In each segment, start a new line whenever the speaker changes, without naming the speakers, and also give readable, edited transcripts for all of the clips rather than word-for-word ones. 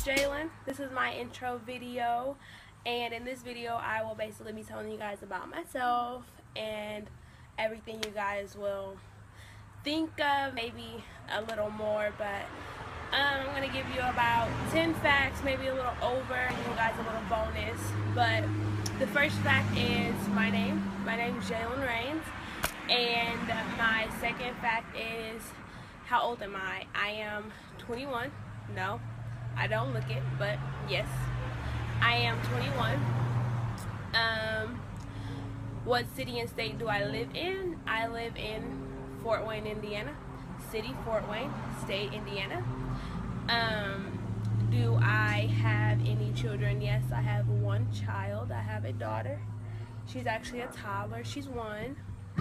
Jalen. This is my intro video, and in this video I will basically be telling you guys about myself and everything you guys will think of, maybe a little more, but I'm going to give you about 10 facts, maybe a little over, and you guys a little bonus. But the first fact is my name. My name is Jalen Rains, and my second fact is how old am I? I am 21. No, I don't look it, but yes, I am 21. What city and state do I live in? I live in Fort Wayne, Indiana. City, Fort Wayne. State, Indiana. Do I have any children? Yes, I have one child. I have a daughter. She's actually a toddler. She's 1.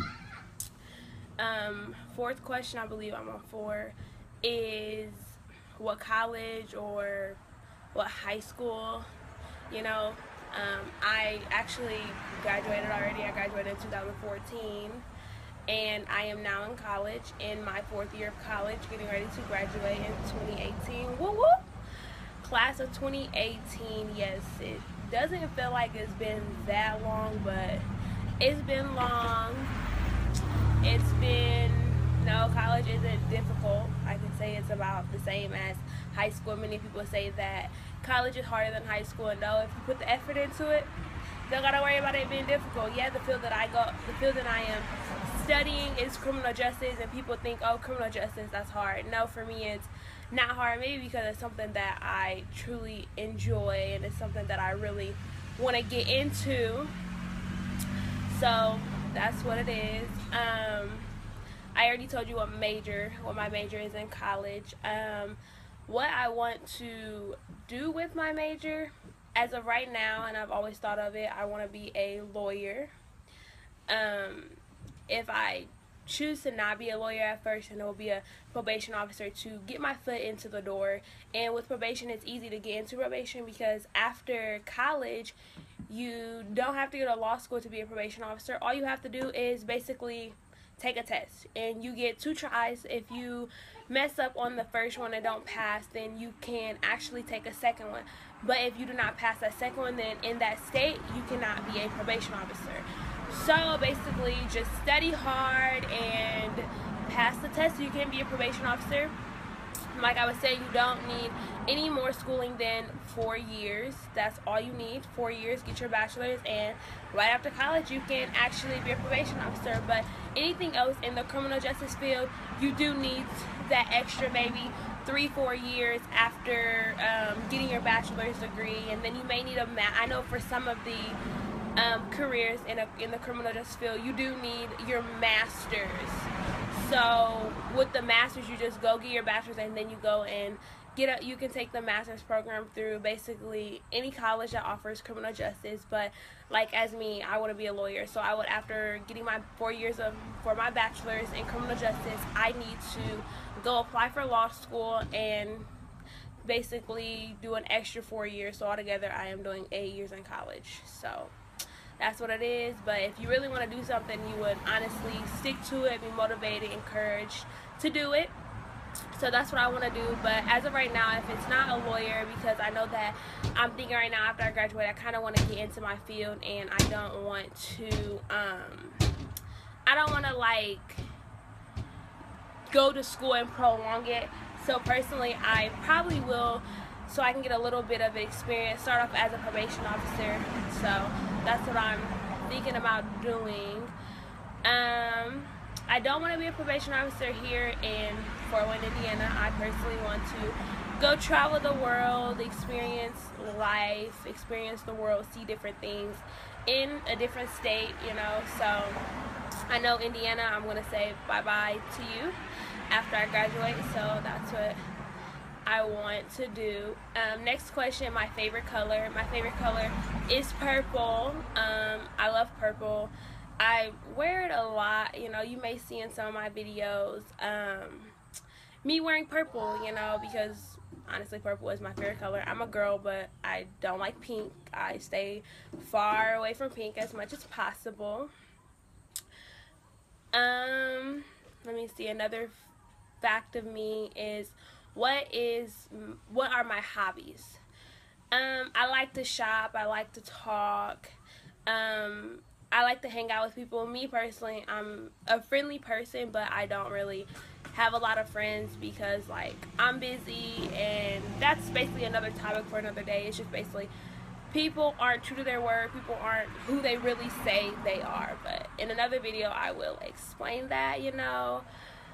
Fourth question, I believe I'm on 4, is what college or what high school, I actually graduated already. I graduated in 2014, and I am now in college, in my 4th year of college, getting ready to graduate in 2018. Woo woo! Class of 2018, yes, it doesn't feel like it's been that long, but it's been long. No, college isn't difficult. I can say it's about the same as high school. Many people say that college is harder than high school. No, if you put the effort into it, you don't gotta worry about it being difficult. Yeah, the field that I am studying is criminal justice, and people think, oh, criminal justice, that's hard. No, for me it's not hard, maybe because it's something that I truly enjoy, and it's something that I really want to get into. So that's what it is. I already told you what my major is in college. What I want to do with my major, as of right now, and I've always thought of it, I want to be a lawyer. If I choose to not be a lawyer at first, and it will be a probation officer to get my foot into the door. And with probation, it's easy to get into probation because after college, you don't have to go to law school to be a probation officer. All you have to do is basically take a test, and you get 2 tries. If you mess up on the first one and don't pass, then you can actually take a second one. But if you do not pass that second one, then in that state you cannot be a probation officer. So basically just study hard and pass the test so you can be a probation officer. Like I was saying, you don't need any more schooling than 4 years. That's all you need, 4 years, get your bachelor's, and right after college you can actually be a probation officer. But anything else in the criminal justice field, you do need that extra maybe 3-4 years after getting your bachelor's degree, and then you may need I know for some of the careers in the criminal justice field, you do need your master's. So with the master's, you just go get your bachelor's, and then you go and you can take the master's program through basically any college that offers criminal justice. But like as me, I want to be a lawyer, so I would, after getting my 4 years for my bachelor's in criminal justice, I need to go apply for law school and basically do an extra 4 years. So altogether I am doing 8 years in college. So that's what it is. But if you really want to do something, you would honestly stick to it, be motivated, encouraged to do it. So that's what I want to do. But as of right now, if it's not a lawyer, because I know that I'm thinking right now after I graduate, I kind of want to get into my field, and I don't want to like go to school and prolong it. So personally, I probably will, so I can get a little bit of experience, start off as a probation officer. So that's what I'm thinking about doing. I don't want to be a probation officer here in Fort Wayne, Indiana. I personally want to go travel the world, experience life, experience the world, see different things in a different state, So I know Indiana, I'm going to say bye-bye to you after I graduate. So that's what I want to do. Next question, my favorite color. My favorite color is purple. I love purple. I wear it a lot. You may see in some of my videos me wearing purple, because honestly purple is my favorite color. I'm a girl, but I don't like pink. I stay far away from pink as much as possible. Let me see, another fact of me is what are my hobbies? I like to shop. I like to talk. I like to hang out with people. Me personally, I'm a friendly person, but I don't really have a lot of friends because, like, I'm busy, and that's basically another topic for another day. It's just basically people aren't true to their word. People aren't who they really say they are. But in another video, I will explain that, you know.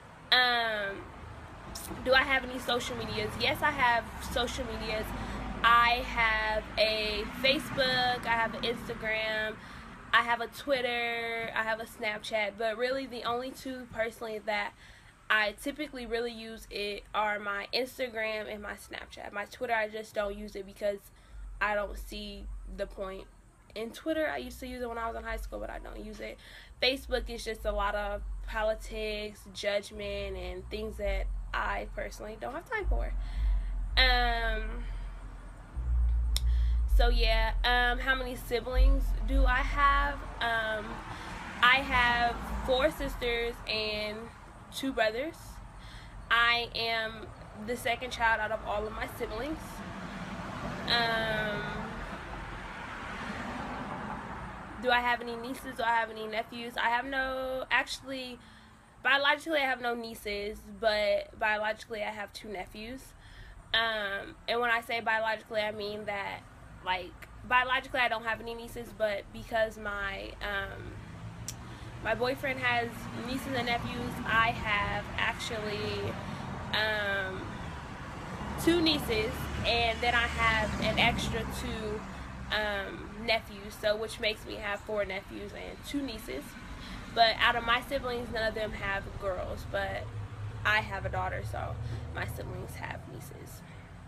Do I have any social medias? Yes, I have social medias. I have a Facebook, I have an Instagram, I have a Twitter, I have a Snapchat, but really the only two personally that I typically really use it are my Instagram and my Snapchat. My Twitter, I just don't use it because I don't see the point. In Twitter, I used to use it when I was in high school, but I don't use it. Facebook is just a lot of politics, judgment, and things that I personally don't have time for. So yeah, how many siblings do I have? I have 4 sisters and 2 brothers. I am the second child out of all of my siblings. Do I have any nieces? Do I have any nephews? I have no, actually, biologically I have no nieces, but biologically I have 2 nephews. And when I say biologically, I mean that, like, biologically I don't have any nieces, but because my boyfriend has nieces and nephews, I have actually 2 nieces, and then I have an extra 2 nephews, so which makes me have 4 nephews and 2 nieces. But out of my siblings, none of them have girls, but I have a daughter, so my siblings have nieces.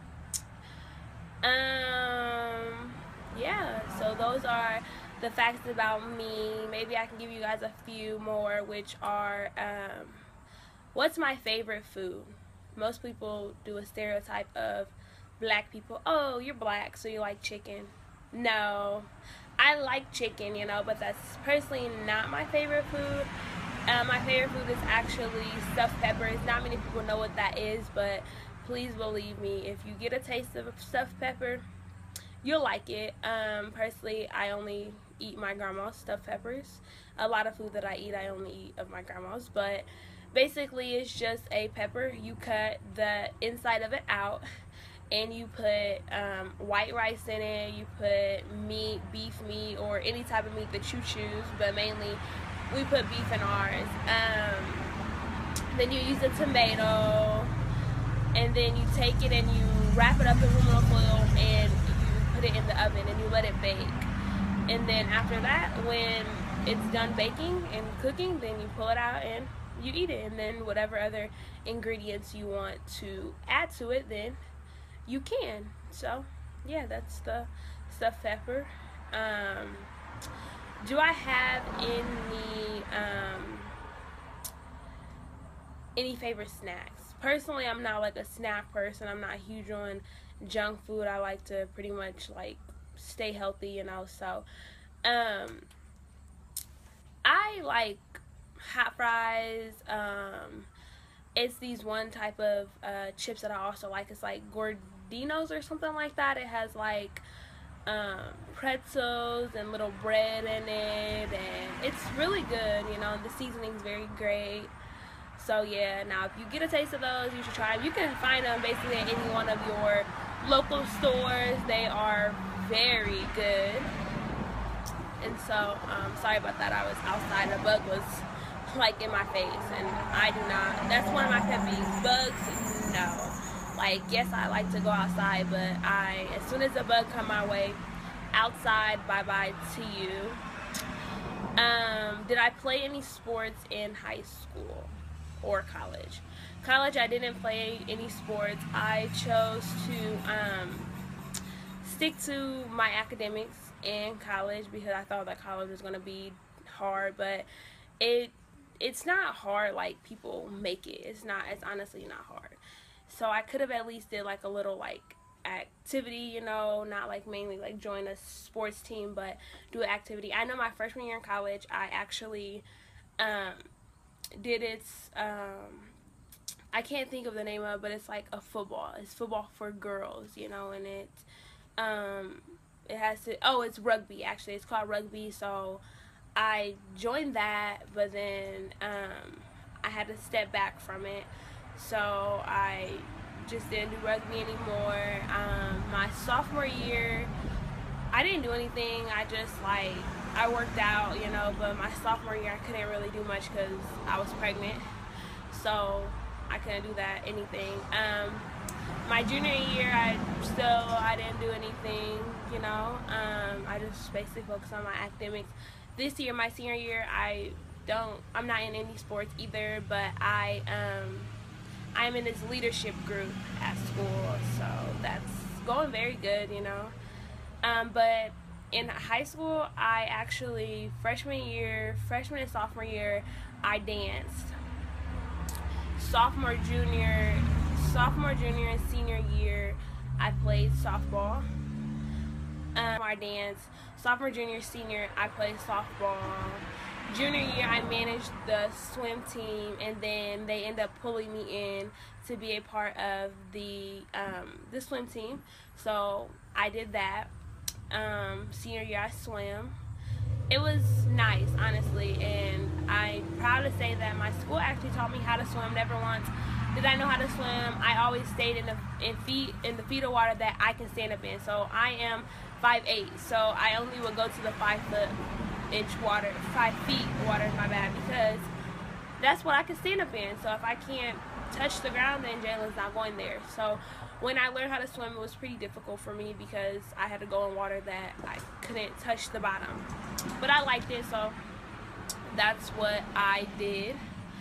Yeah, so those are the facts about me. Maybe I can give you guys a few more, which are, what's my favorite food? Most people do a stereotype of black people. Oh, you're black, so you like chicken. No, I like chicken, you know, but that's personally not my favorite food. My favorite food is actually stuffed peppers. Not many people know what that is, but please believe me, if you get a taste of stuffed pepper, you'll like it. Personally, I only eat my grandma's stuffed peppers. A lot of food that I eat, I only eat of my grandma's, but basically it's just a pepper. You cut the inside of it out, and you put white rice in it. You put meat, beef meat, or any type of meat that you choose, but mainly we put beef in ours. Then you use a tomato, and then you take it and you wrap it up in aluminum foil and you put it in the oven and you let it bake. And then after that, when it's done baking and cooking, then you pull it out and you eat it. And then whatever other ingredients you want to add to it, then you can. So yeah, that's the stuffed pepper. Do I have any favorite snacks? Personally, I'm not like a snack person. I'm not huge on junk food. I like to pretty much like stay healthy, you know. So I like hot fries. It's these one type of chips that I also like. It's like Gordinos or something like that. It has like pretzels and little bread in it, and it's really good, you know. The seasoning's very great. So yeah, now if you get a taste of those, you should try them. You can find them basically at any one of your local stores. They are very good. And so, sorry about that. I was outside and a bug was like in my face, and I do not. That's one of my pet peeves. Bugs, no. Like, yes, I like to go outside, but as soon as a bug come my way, outside, bye-bye to you. Did I play any sports in high school or college? College, I didn't play any sports. I chose to stick to my academics in college because I thought that college was going to be hard, but it's not hard like people make it. It's honestly not hard. So I could have at least did like a little like activity, you know, not like mainly like join a sports team, but do an activity. I know my freshman year in college, I actually I I can't think of the name of it, but it's like a football. It's football for girls, you know, and it has to, oh, it's rugby, actually. It's called rugby, so I joined that, but then I had to step back from it, so I just didn't do rugby anymore. My sophomore year, I didn't do anything. I just, like, I worked out, you know, but my sophomore year, I couldn't really do much because I was pregnant, so I couldn't do anything. My junior year, I didn't do anything, you know. I just basically focused on my academics. This year, my senior year, I'm not in any sports either, but I'm in this leadership group at school, so that's going very good, you know. But in high school, I actually, freshman and sophomore year, I danced. Sophomore, junior, and senior year, I played softball. I danced. Sophomore, junior, senior, I played softball. Junior year, I managed the swim team, and then they ended up pulling me in to be a part of the swim team. So I did that. Senior year, I swam. It was nice, honestly, and I'm proud to say that my school actually taught me how to swim. Never once did I know how to swim. I always stayed in the feet of water that I can stand up in. So I am 5'8", so I only would go to the 5 feet water, my bad, because that's what I can stand up in. So if I can't touch the ground, then Jalen's not going there. So when I learned how to swim, it was pretty difficult for me because I had to go in water that I couldn't touch the bottom. But I liked it, so that's what I did.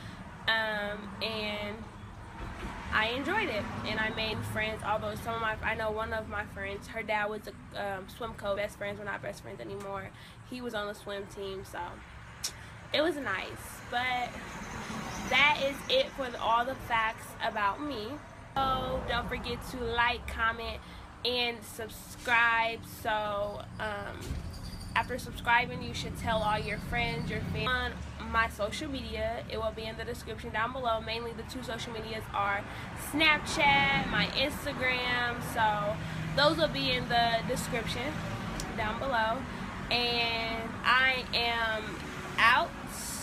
And I enjoyed it, and I made friends. Although I know one of my friends, her dad was a swim coach. Best friends, we're not best friends anymore. He was on the swim team, so it was nice. But that is it for all the facts about me. So don't forget to like, comment, and subscribe. So after subscribing, you should tell all your friends, your family. On my social media, it will be in the description down below. Mainly the 2 social medias are Snapchat, my Instagram, so those will be in the description down below. And I am out.